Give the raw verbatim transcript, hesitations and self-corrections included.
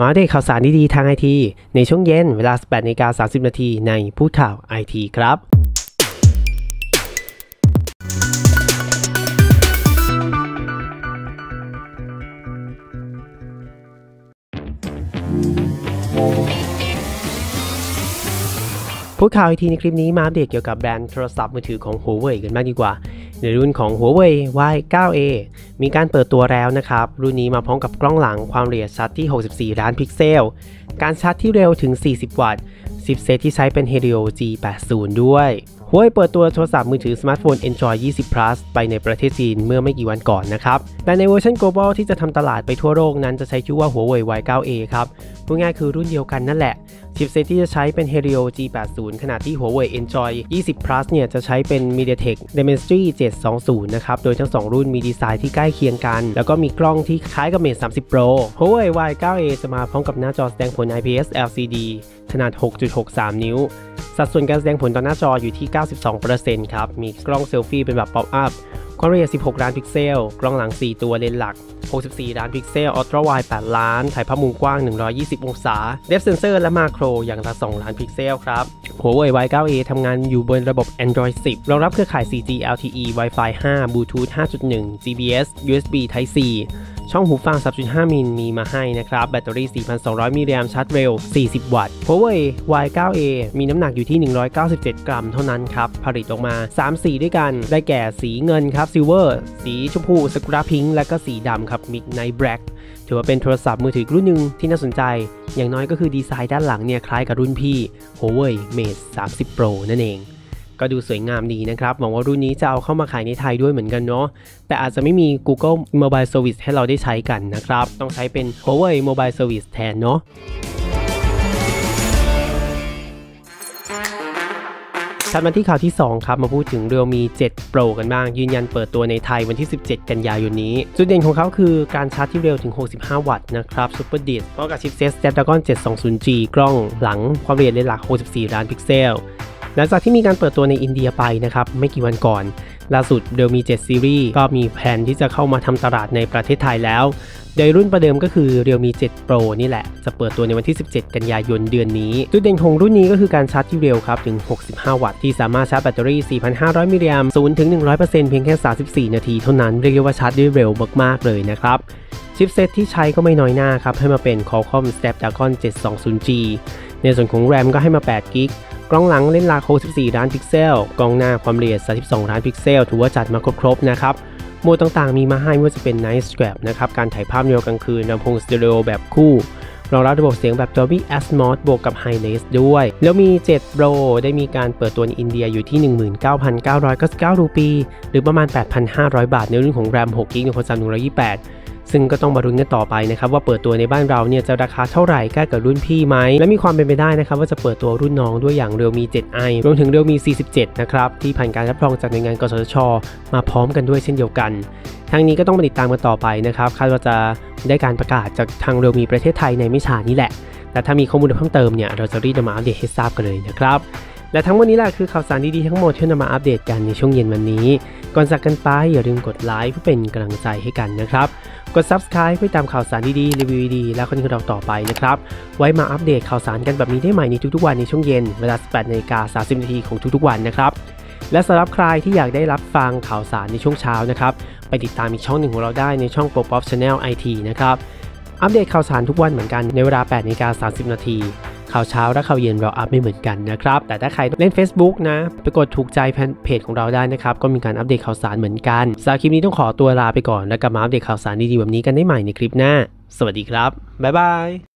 มาอัปเดตข่าวสารดีๆทางไอทีในช่วงเย็นเวลา สิบแปดนาฬิกาสามสิบนาทีในพูดข่าวไอทีครับพูดข่าวไอทีในคลิปนี้มาอัปเดตเกี่ยวกับแบรนด์โทรศัพท์มือถือของ Huawei กันบ้างดีกว่าในรุ่นของ Huawei วาย ไนน์ เอ มีการเปิดตัวแล้วนะครับรุ่นนี้มาพร้อมกับกล้องหลังความละเอียดชัดที่หกสิบสี่ล้านพิกเซลการชาร์จที่เร็วถึงสี่สิบวัตต์ชิปเซตที่ใช้เป็น Helio จี แปดสิบ ด้วย Huawei เปิดตัวโทรศัพท์มือถือสมาร์ทโฟน Android ยี่สิบ Plus ไปในประเทศจีนเมื่อไม่กี่วันก่อนนะครับแต่ในเวอร์ชัน Global ที่จะทำตลาดไปทั่วโลกนั้นจะใช้ชื่อว่า Huawei วาย ไนน์ เอ ครับพูดง่ายคือรุ่นเดียวกันนั่นแหละชิปเซตที่จะใช้เป็น Helio จี แปดสิบ ขณะที่ Huawei Android ยี่สิบ Plus เนี่ยจะใช้เป็น MediaTek Dimensity เจ็ดสองศูนย์นะครับโดยทั้งสองรุ่นมีดีไซน์ที่ใกล้เคียงกันแล้วก็มีกล้องที่คล้ายกับ Mate สามสิบ Pro Huawei วาย ไนน์ เอ จะมาพร้อมกับหน้าจอแสดงผล ไอ พี เอส แอล ซี ดี ขนาด หกจุดหกสาม นิ้วสัดส่วนการแสดงผลต่อหน้าจออยู่ที่ เก้าสิบสองเปอร์เซ็นต์ ครับมีกล้องเซลฟี่เป็นแบบ Pop Up ความละเอียดสิบหกล้านพิกเซลกล้องหลังสี่ตัวเลนส์หลักหกสิบสี่ล้านพิกเซล Ultra Wide แปดล้านถ่ายภาพมุมกว้างหนึ่งร้อยยี่สิบองศา Depth Sensor และ Macro อย่างละสองล้านพิกเซลครับ Huawei วาย ไนน์ เอ ทำงานอยู่บนระบบ Android สิบรองรับเครือข่าย โฟร์จี แอล ที อี Wi-Fi ไฟว์ Bluetooth ห้าจุดหนึ่ง จี พี เอส ยู เอส บี Type C ช่องหูฟัง สามจุดห้า มิลมีมาให้นะครับแบตเตอรี่ สี่พันสองร้อย มิลลิแอมป์ชาร์จเร็ว สี่สิบ วัตต์ Huawei วาย ไนน์ เอ มีน้ำหนักอยู่ที่ หนึ่งร้อยเก้าสิบเจ็ด กรัมเท่านั้นครับผลิตออกมาสามสีด้วยกันได้แก่สีเงินครับ Silver สีชมพู Sakura Pink และก็สีดำครับ Midnight Black ถือว่าเป็นโทรศัพท์มือถือรุ่นหนึ่งที่น่าสนใจอย่างน้อยก็คือดีไซน์ด้านหลังเนี่ยคล้ายกับรุ่นพี่ Huawei Mate สามสิบ Pro นั่นเองก็ดูสวยงามดีนะครับหวังว่ารุ่นนี้จะเอาเข้ามาขายในไทยด้วยเหมือนกันเนาะแต่อาจจะไม่มี Google Mobile Service ให้เราได้ใช้กันนะครับต้องใช้เป็น Huawei Mobile Service แทนเนาะถัดมาที่ข่าวที่สองครับมาพูดถึง Realme เจ็ด Pro กันบ้างยืนยันเปิดตัวในไทยวันที่สิบเจ็ดกันยายนนี้จุดเด่นของเขาคือการชาร์จที่เร็วถึงหกสิบห้าวัตต์นะครับ Super D พร้อมกับชิปเซต Snapdragon เจ็ดสองศูนย์จี กล้องหลังความละเอียดเลนส์หลักหกสิบสี่ล้านพิกเซลหลังจากที่มีการเปิดตัวในอินเดียไปนะครับไม่กี่วันก่อนล่าสุด Realme เจ็ด Series ก็มีแผนที่จะเข้ามาทำตลาดในประเทศไทยแล้วโดยรุ่นประเดิมก็คือ Realme เจ็ด Pro นี่แหละจะเปิดตัวในวันที่สิบเจ็ดกันยายนเดือนนี้จุดเด่นของรุ่นนี้ก็คือการชาร์จที่เร็วครับถึงหกสิบห้าวัตต์ที่สามารถชาร์จแบตเตอรี่ สี่พันห้าร้อย มิลลิแอมป์ ศูนย์ถึงหนึ่งร้อยเปอร์เซ็นต์ เพียงแค่สามสิบสี่นาทีเท่านั้นเรียกว่าชาร์จได้เร็วมากๆเลยนะครับชิปเซตที่ใช้ก็ไม่น้อยหน้าครับให้มาเป็น Qualcomm Snapdragon เจ็ดสองศูนย์จี ในส่วนของ RAM ก็ให้มาแปดกิกะไบต์กล้องหลังเลนส์หลักหกสิบสี่ล้านพิกเซลกล้องหน้าความละเอียดสามสิบสองล้านพิกเซลถือว่าจัดมาครบๆนะครับโหมดต่างๆมีมาให้ไม่ว่าจะเป็น Night Grab นะครับการถ่ายภาพในกลางคืนลำโพงสเตอริโอแบบคู่รองรับระบบเสียงแบบ Dolby Atmos บวกกับ Hi-Res ด้วยแล้วมี เจ็ด Pro ได้มีการเปิดตัวในอินเดียอยู่ที่ หนึ่งหมื่นเก้าพันเก้าร้อยเก้าสิบเก้า รูปีหรือประมาณ แปดพันห้าร้อย บาทในรุ่นของ RAM หกกิกะไบต์ในความจำหนึ่งร้อยยี่สิบแปดซึ่งก็ต้องมาลุ้นกันต่อไปนะครับว่าเปิดตัวในบ้านเราเนี่ยจะราคาเท่าไหร่ใกล้กับรุ่นพี่ไหมและมีความเป็นไปได้นะครับว่าจะเปิดตัวรุ่นน้องด้วยอย่าง Realme เจ็ด ไอ รวมถึง Realme สี่สิบเจ็ด นะครับที่ผ่านการรับรองจากหน่วยงานกสทช.มาพร้อมกันด้วยเช่นเดียวกันทางนี้ก็ต้องมาติดตามกันต่อไปนะครับคาดว่าจะได้การประกาศจากทาง Realme ประเทศไทยในไม่ช้านี้แหละแต่ถ้ามีข้อมูลเพิ่มเติมเนี่ยเราจะรีบมาอัปเดตให้ทราบกันเลยนะครับและทั้งหมดนี้แหละคือข่าวสารดีๆทั้งหมดที่นำมาอัปเดตกันในช่วงเย็นวันนี้ก่อนจากกันไปอย่าลืมกดไลค์เพื่อเป็นกำลังใจให้กันนะครับกด Subscribe เพื่อตามข่าวสารดีๆรีวิวดีๆและคอนเทนต์เราต่อไปนะครับไว้มาอัปเดตข่าวสารกันแบบนี้ได้ใหม่ในทุกๆวันในช่วงเย็นเวลา สิบแปดนาฬิกาสามสิบนาทีของทุกๆวันนะครับและสำหรับใครที่อยากได้รับฟังข่าวสารในช่วงเช้านะครับไปติดตามอีกช่องหนึ่งของเราได้ในช่อง Popop Channel ไอ ที นะครับอัปเดตข่าวสารทุกวันเหมือนกันในเวลา แปดนาฬิกาสามสิบนาทีข่าวเช้าและข่าวเย็นเราอัปไม่เหมือนกันนะครับแต่ถ้าใครเล่น Facebook นะไปกดถูกใจแฟนเพจของเราได้นะครับก็มีการอัปเดตข่าวสารเหมือนกันสำหรับคลิปนี้ต้องขอตัวลาไปก่อนแล้วกลับมาอัปเดตข่าวสารดีๆแบบนี้กันได้ใหม่ในคลิปหน้าสวัสดีครับบ๊ายบาย